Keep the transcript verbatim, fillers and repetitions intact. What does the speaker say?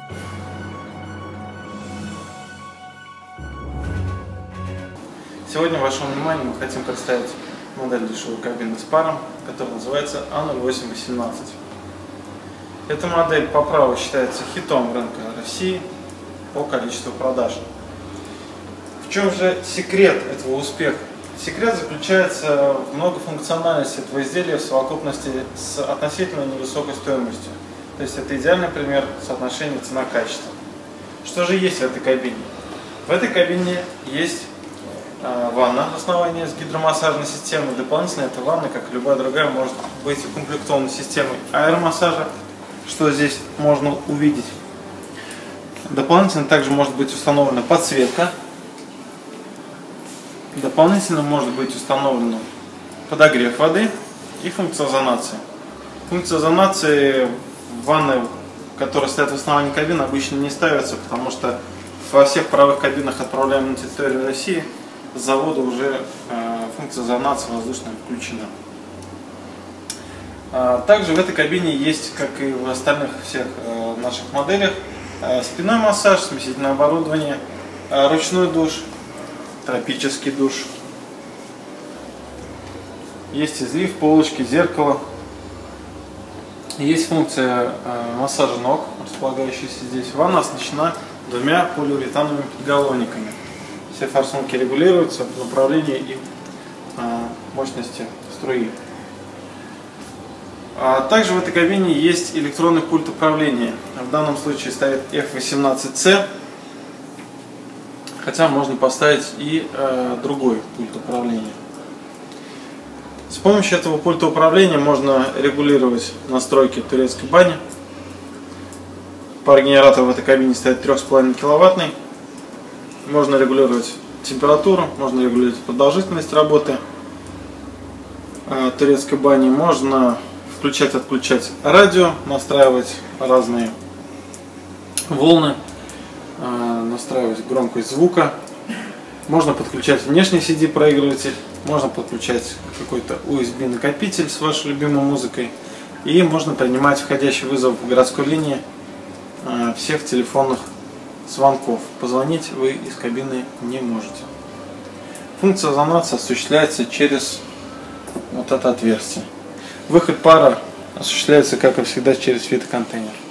Сегодня вашему вниманию мы хотим представить модель душевой кабины с паром, которая называется А ноль восемь восемнадцать. Эта модель по праву считается хитом рынка России по количеству продаж. В чем же секрет этого успеха? Секрет заключается в многофункциональности этого изделия в совокупности с относительно невысокой стоимостью. То есть это идеальный пример соотношения цена-качество. Что же есть в этой кабине? В этой кабине есть ванна в основании с гидромассажной системой. Дополнительно эта ванна, как и любая другая, может быть укомплектована системой аэромассажа, что здесь можно увидеть. Дополнительно также может быть установлена подсветка. Дополнительно может быть установлен подогрев воды и функция озонации. Функция озонации в ванны, которые стоят в основании кабины, обычно не ставится, потому что во всех паровых кабинах, отправляемых на территорию России, с завода уже э, функция озонации воздушная включена. А, также в этой кабине есть, как и в остальных всех э, наших моделях, э, спинной массаж, смесительное оборудование, э, ручной душ, тропический душ. Есть излив, полочки, зеркало. Есть функция э, массажа ног, располагающаяся здесь. Ванна оснащена двумя полиуретановыми подголовниками. Все форсунки регулируются по направлению и э, мощности струи. А также в этой кабине есть электронный пульт управления. В данном случае стоит эф восемнадцать цэ, хотя можно поставить и э, другой пульт управления. С помощью этого пульта управления можно регулировать настройки турецкой бани. Парогенератор в этой кабине стоит три и пять киловаттный. Можно регулировать температуру, можно регулировать продолжительность работы э, турецкой бани. Можно включать-отключать радио, настраивать разные волны, э, настраивать громкость звука. Можно подключать внешний си ди проигрыватель, можно подключать какой-то ю эс би накопитель с вашей любимой музыкой. И можно принимать входящий вызов по городской линии э, всех телефонных звонков. Позвонить вы из кабины не можете. Функция озонации осуществляется через вот это отверстие. Выход пара осуществляется, как и всегда, через фитоконтейнер.